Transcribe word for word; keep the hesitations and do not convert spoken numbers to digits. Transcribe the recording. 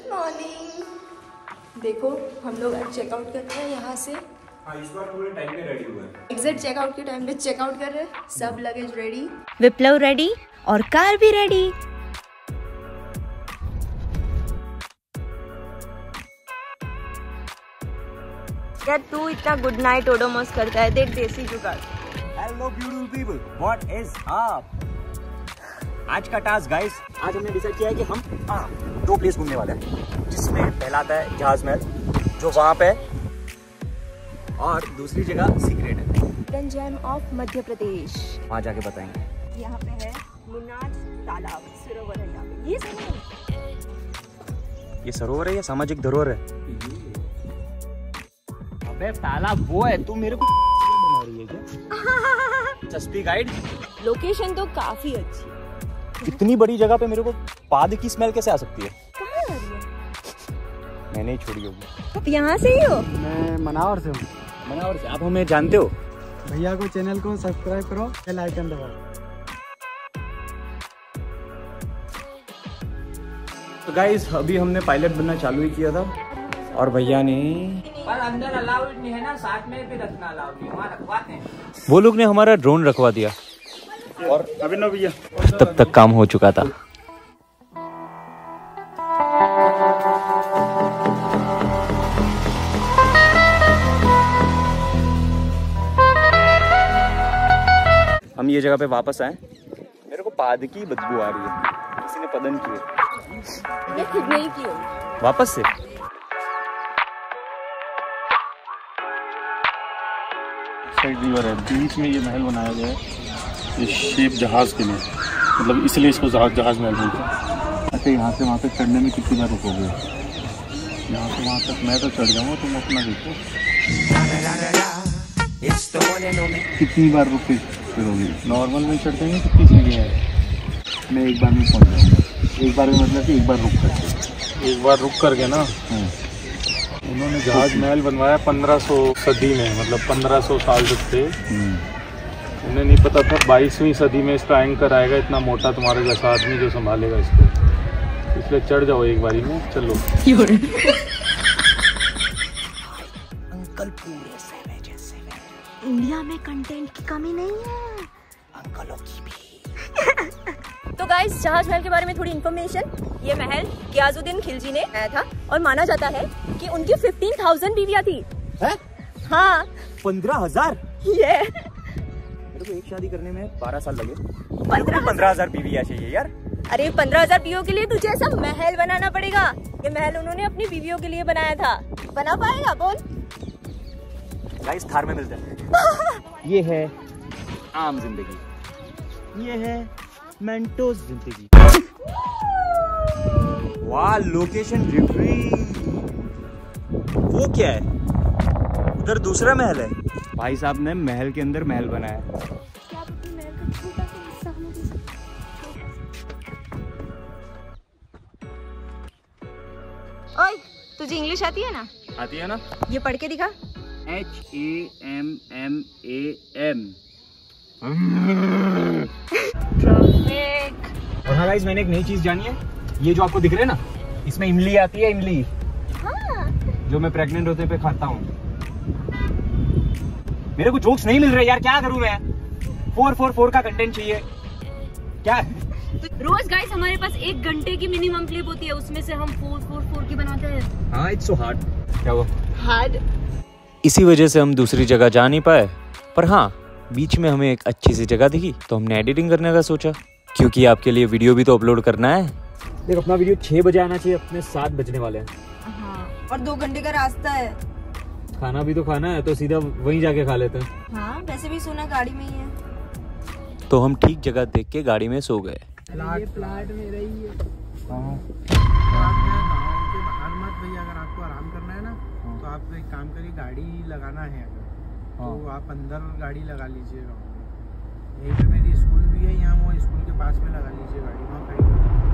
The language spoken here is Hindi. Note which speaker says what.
Speaker 1: मॉर्निंग। देखो हम लोग आज चेकआउट करते हैं यहाँ से।
Speaker 2: हाँ, इस बार थोड़े टाइम में रेडी हुआ है।
Speaker 1: एग्जैक्ट चेकआउट के टाइम पे चेकआउट कर रहे हैं। सब लगेज रेडी,
Speaker 3: विप्लव रेडी और कार भी रेडी। यार तू इतना गुड नाइट ओडोमोस करता है, देख देसी जुगाड़।
Speaker 2: Hello beautiful people, what is up? आज का टास्क गाइस, आज हमने डिसाइड किया है कि हम आ, दो प्लेस घूमने वाले हैं, जिसमें पहला आता है जहाज महल जो वहाँ पे, और दूसरी जगह सीक्रेट है
Speaker 3: hidden gem of Madhya Pradesh.
Speaker 2: वहाँ जाके बताएंगे।
Speaker 3: यहाँ पे है मुन्नार तालाब, सरोवर है यहाँ पे। ये सरोवर
Speaker 2: ये सरोवर है या सामाजिक धरोहर है? अबे तालाब वो है, तू मेरे को बना रही है क्या? चस्पी गाइड।
Speaker 3: लोकेशन तो काफी अच्छी।
Speaker 2: इतनी बड़ी जगह पे मेरे को पाद की स्मेल कैसे आ सकती है?
Speaker 3: कहाँ आ रही है?
Speaker 2: मैंने ही छोड़ी होगी।
Speaker 3: आप यहाँ से ही हो?
Speaker 4: मैं मनावर से हूँ।
Speaker 2: मनावर से? आप हमें जानते हो?
Speaker 4: भैया को चैनल को सब्सक्राइब करो, बेल आइकन दबाओ।
Speaker 2: तो गाइस अभी हमने पायलट बनना चालू ही किया था और भैया ने,
Speaker 5: पर अंदर अलाउड नहीं है ना, साथ में भी रखना अलाउड नहीं, वहाँ रखवाते हैं।
Speaker 2: वो लोग ने हमारा ड्रोन रखवा दिया और
Speaker 4: अभिनव भैया
Speaker 2: तब तक काम हो चुका था। हम ये जगह पे वापस आए। मेरे को पाद की बदबू आ रही है, किसी ने पदन की है।
Speaker 3: मैं खुद नहीं की हूँ।
Speaker 2: वापस से
Speaker 6: साइड रिवर है, बीच में ये महल बनाया गया है, ये शेप जहाज के लिए, मतलब इसलिए इसको जहाज जहाज महल बोलते हैं। अच्छा, यहाँ से वहाँ तक चढ़ने में कितनी बार रुकोगे? यहाँ से वहाँ तक मैं तो चढ़ जाऊँगा, तुम अपना देखो कितनी बार रुक के फिरोगे। नॉर्मल में चढ़ते हैं कितनी सीढ़ियाँ है? मैं एक बार में पहुँच जाऊँगा। एक बार में मतलब कि एक बार रुक करके एक बार रुक करके ना। उन्होंने जहाज महल बनवाया पंद्रह सौ सदी में, मतलब पंद्रह सौ साल तक थे। उन्हें नहीं पता था बाईसवीं सदी में इसका एंकर आएगा, इतना मोटा तुम्हारे जैसा आदमी जो संभालेगा इसको, इसलिए चढ़ जाओ एक बारी में। चलो
Speaker 2: अंकल पूरे सेवेज सेवेज।
Speaker 3: इंडिया में कंटेंट की कमी नहीं है,
Speaker 2: अंकलों की भी।
Speaker 3: तो गाइस जहाज महल के बारे में थोड़ी इन्फॉर्मेशन। ये महल गियाजुद्दीन खिलजी ने बनाया था और माना जाता है कि उनकी पंद्रह हज़ार बीवियां थी।
Speaker 2: है?
Speaker 3: हाँ,
Speaker 2: पंद्रह हजार?
Speaker 3: ये
Speaker 2: मेरे को एक शादी करने में बारह साल लगे, पंद्रह पंद्रह हजार बीवियां चाहिए यार।
Speaker 3: अरे पंद्रह हजार बीवियों के लिए तुझे ऐसा महल बनाना पड़ेगा। ये महल उन्होंने अपनी बीवियों के लिए बनाया था। बना पाएगा? बोल।
Speaker 2: गाइस थार में मिलते हैं। ये है आम जिंदगी, ये है मेंटोस जिंदगी। वाह, लोकेशन रिव्यू। वो क्या है? उधर दूसरा महल है। भाई साहब ने महल के अंदर महल बनाया।
Speaker 3: क्या पता महल का छोटा सा हिस्सा हमें भी सब- ओए, तुझे इंग्लिश आती है ना?
Speaker 2: आती है ना?
Speaker 3: ये पढ़ के दिखा।
Speaker 2: H A M M A M. और हाँ गाइस, मैंने एक नई चीज जानी है। ये जो आपको दिख रहे हैं ना, इसमें इमली आती है। इमली
Speaker 3: हाँ।
Speaker 2: जो मैं प्रेग्नेंट होते पे खाता हूँ। मेरे को जोक्स नहीं मिल रहे यार, क्या करूँ मैं? फोर फोर फोर का कंटेंट चाहिए क्या?
Speaker 3: रोज गाइस हमारे पास एक घंटे की मिनिमम क्लिप होती है, उसमें से हम फोर फोर फोर की बनाते हैं।
Speaker 2: हाँ, इट्स सो हार्ड। क्या हुआ?
Speaker 3: हार्ड।
Speaker 2: इसी वजह से हम दूसरी जगह जा नहीं पाए, पर हाँ बीच में हमें एक अच्छी सी जगह दिखी तो हमने एडिटिंग करने का सोचा, क्योंकि आपके लिए वीडियो भी तो अपलोड करना है। देख, अपना वीडियो छह बजे आना चाहिए, अपने सात बजने वाले हैं।
Speaker 3: हाँ, और दो घंटे का रास्ता है।
Speaker 2: खाना भी तो खाना है, तो सीधा वहीं जाके खा लेते हैं।
Speaker 3: हाँ, वैसे भी सोना गाड़ी में ही है।
Speaker 2: तो हम ठीक जगह देख के गाड़ी में सो गए।
Speaker 4: प्लाट प्लाट में रही है।
Speaker 6: हाँ।
Speaker 4: गाँव के बाहर मत भैया, अगर आपको आराम करना है ना तो आप एक काम करिए, गाड़ी लगाना है अगर तो आप अंदर गाड़ी लगा लीजिए गाँव में। यहीं पे मेरी स्कूल भी है, यहाँ वो स्कूल के पास में लगा लीजिए गाड़ी, वहाँ खड़ी।